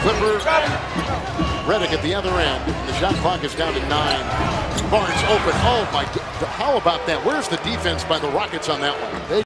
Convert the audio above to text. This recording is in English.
Clippers. Redick at the other end. The shot clock is down to 9. Barnes open. Oh my! How about that? Where's the defense by the Rockets on that one?